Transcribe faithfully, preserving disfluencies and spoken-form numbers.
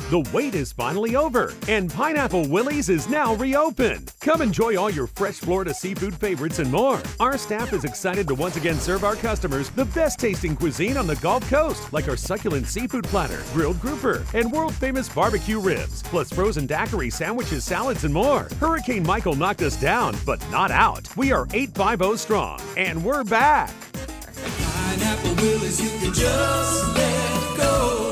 The wait is finally over, and Pineapple Willy's is now reopened. Come enjoy all your fresh Florida seafood favorites and more. Our staff is excited to once again serve our customers the best tasting cuisine on the Gulf Coast, like our succulent seafood platter, grilled grouper, and world-famous barbecue ribs, plus frozen daiquiri sandwiches, salads, and more. Hurricane Michael knocked us down, but not out. We are eight fifty strong, and we're back. Pineapple Willy's, you can just let go.